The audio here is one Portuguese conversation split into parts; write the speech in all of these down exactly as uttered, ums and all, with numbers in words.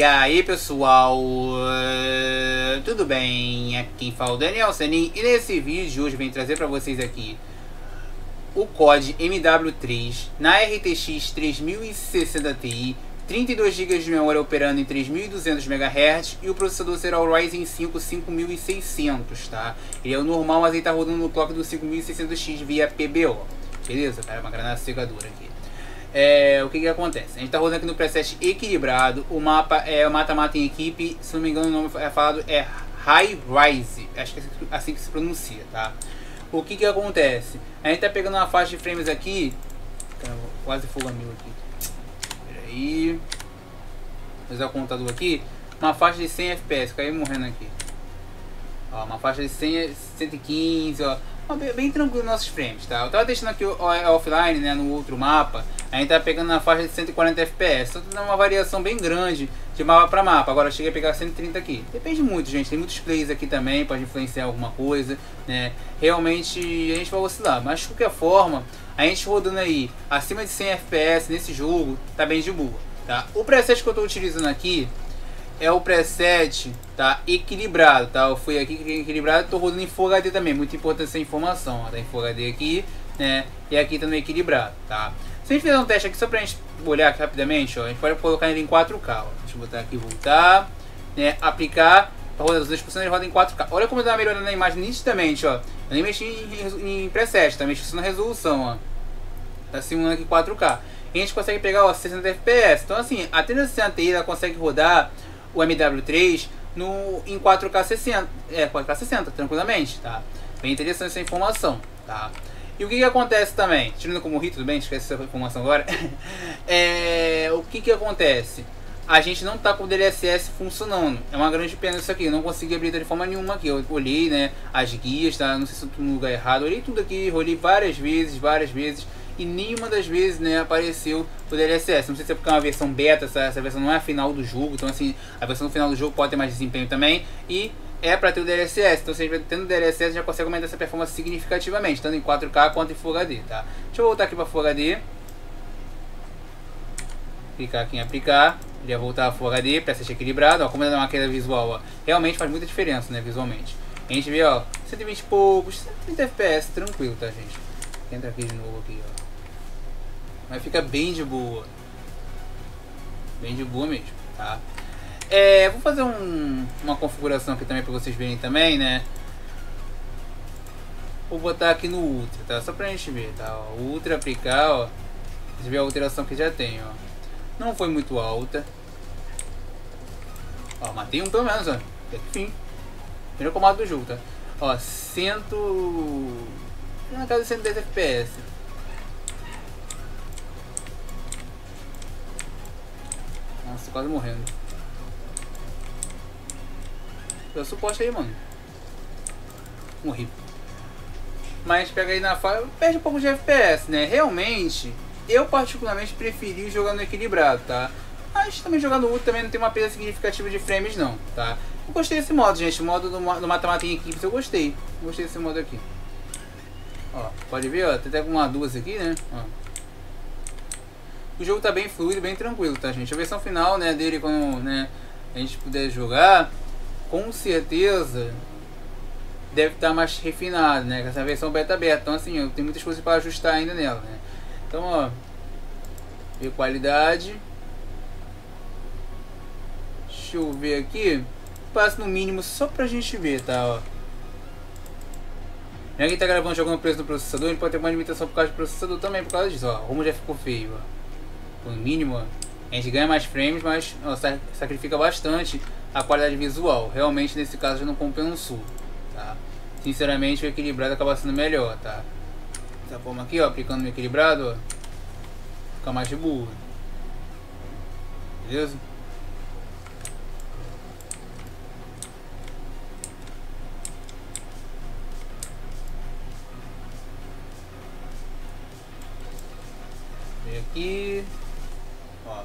E aí pessoal, tudo bem? Aqui fala o Daniel Senin e nesse vídeo de hoje eu venho trazer para vocês aqui o C O D M W três na R T X três mil e sessenta Ti, trinta e dois gigas de memória operando em três mil e duzentos megahertz e o processador será o Ryzen cinco cinco mil e seiscentos, tá? Ele é o normal, mas ele está rodando no clock do cinco mil e seiscentos X via P B O, beleza? Cara, uma granada cegadora aqui. É, o que que acontece? A gente está rodando aqui no preset equilibrado. O mapa é o mata-mata em equipe. Se não me engano o nome é falado é High Rise. Acho que é assim que se pronuncia, tá? O que que acontece? A gente está pegando uma faixa de frames aqui. Caramba, quase fogo a mil aqui. Pera aí. Vou usar o computador aqui. Uma faixa de cem F P S. Caiu morrendo aqui. Ó, uma faixa de cem, cento e quinze, ó. Bem, bem tranquilo nossos frames, tá? Eu tava testando aqui o, o offline, né, no outro mapa. A gente tá pegando na faixa de cento e quarenta F P S. Então dá uma variação bem grande de mapa para mapa. Agora eu cheguei a pegar cento e trinta aqui. Depende muito, gente. Tem muitos plays aqui também, pode influenciar alguma coisa, né? Realmente a gente vai oscilar. Mas de qualquer forma, a gente rodando aí acima de cem F P S nesse jogo, tá bem de boa, tá? O preset que eu tô utilizando aqui é o preset, tá, equilibrado, tá? Eu fui aqui equilibrado, tô rodando em Full H D também, muito importante essa informação, ó, tá em Full H D aqui, né? E aqui também equilibrado, tá? Se a gente fizer um teste aqui só pra gente olhar aqui rapidamente, ó, a gente pode colocar ele em quatro K, ó. Deixa eu botar aqui, voltar, né? Aplicar, pra rodar os dois por cento, ele roda em quatro K. Olha como dá uma melhorada na imagem nitidamente, ó. Eu nem mexi em, em preset, tá? Mexi só na resolução, ó. Tá simulando aqui quatro K. E a gente consegue pegar, ó, sessenta F P S. Então assim, a trinta sessenta Ti ela consegue rodar o M W três no, em quatro K sessenta, é, quatro K sessenta, tranquilamente, tá? Bem interessante essa informação, tá? E o que que acontece também, tirando como rir, tudo bem, esquece essa informação agora. É, o que que acontece? A gente não tá com o D L S S funcionando, é uma grande pena isso aqui, eu não consegui abrir de forma nenhuma aqui. Eu olhei, né, as guias, tá? Não sei se eu tô no lugar errado, olhei tudo aqui, olhei várias vezes, várias vezes. E nenhuma das vezes, né, apareceu o D L S S. Não sei se é porque é uma versão beta, essa, essa versão não é a final do jogo. Então assim, a versão final do jogo pode ter mais desempenho também. E é para ter o D L S S. Então se a gente tendo o D L S S já consegue aumentar essa performance significativamente, tanto em quatro K quanto em Full H D, tá? Deixa eu voltar aqui para Full H D. Clicar aqui em aplicar. Ele vai voltar a Full H D, para ser equilibrado. Ó, como ele dá uma queda visual, ó, realmente faz muita diferença, né, visualmente. A gente vê, ó, cento e vinte e poucos, cento e trinta F P S, tranquilo, tá, gente? Entra aqui de novo aqui, ó. Mas fica bem de boa. Bem de boa mesmo, tá? É, vou fazer um, uma configuração aqui também para vocês verem também, né? Vou botar aqui no Ultra, tá? Só pra gente ver, tá? Ó, o Ultra aplicar, ó. Vocês verem a alteração que já tem, ó. Não foi muito alta. Ó, matei um pelo menos, ó. Até que fim. Primeiro comando do jogo, tá? Ó, cento... na casa de cento e dez F P S. Nossa, tô quase morrendo. Dá suporte aí, mano. Morri. Mas pega aí na fala, perde um pouco de F P S, né? Realmente, eu particularmente preferi jogar no equilibrado, tá? Mas também jogar no Ultra também não tem uma perda significativa de frames não, tá? Eu gostei desse modo, gente. O modo do mata-mata em equipes eu gostei. Eu gostei desse modo aqui. Ó, pode ver, ó. Tem até uma duas aqui, né? Ó. O jogo tá bem fluido, bem tranquilo, tá, gente? A versão final, né, dele, quando, né, a gente puder jogar, com certeza deve estar mais refinado, né? Com essa versão beta aberta. Então, assim, tem muitas coisas para ajustar ainda nela, né? Então, ó, ver qualidade. Deixa eu ver aqui. Passo no mínimo só pra gente ver, tá, ó. Já quem tá gravando jogando preço do processador, ele pode ter uma limitação por causa do processador também, por causa disso, ó. Como já ficou feio, ó. No mínimo, a gente ganha mais frames, mas ó, sacrifica bastante a qualidade visual. Realmente nesse caso já não compensou, tá? Sinceramente o equilibrado acaba sendo melhor, tá? Dessa forma aqui, ó, aplicando no equilibrado, ó, fica mais de boa. Beleza? Vem aqui. Ó.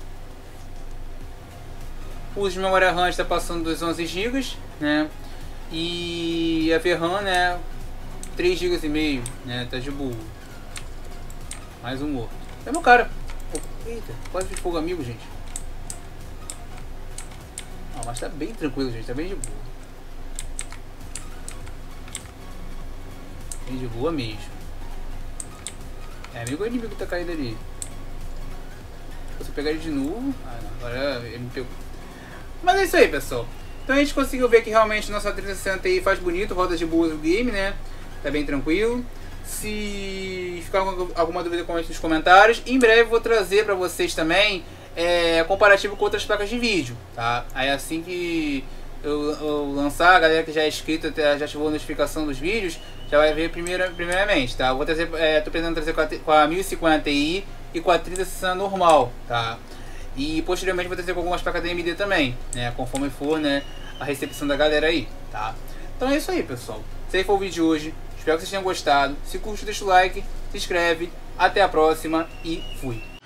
O uso de memória RAM está passando dos onze gigas, né? E a V RAM, né? três gigas e meio, né? Tá de boa. Mais um morto. É meu cara. Eita, quase de fogo amigo, gente. Ó, mas tá bem tranquilo, gente. Tá bem de boa. Bem de boa mesmo. É, amigo, o inimigo tá caído ali. Se eu pegar ele de novo... Ah, não. Agora ele me pegou. Mas é isso aí, pessoal. Então a gente conseguiu ver que realmente nossa trezentos e sessenta aí faz bonito, roda de boa o game, né? Tá bem tranquilo. Se ficar com alguma dúvida, comente nos comentários. Em breve vou trazer pra vocês também é, comparativo com outras placas de vídeo, tá? Aí assim que eu, eu lançar, a galera que já é inscrita, já ativou a notificação dos vídeos, já vai ver primeira, primeiramente, tá? Eu vou trazer, é, tô pretendendo trazer com a, com a mil e cinquenta Ti e com a trinta sessenta normal, tá? E posteriormente vou trazer com algumas placas da A M D também, né? Conforme for, né, a recepção da galera aí, tá? Então é isso aí, pessoal. Esse aí foi o vídeo de hoje. Espero que vocês tenham gostado. Se curte, deixa o like, se inscreve. Até a próxima e fui!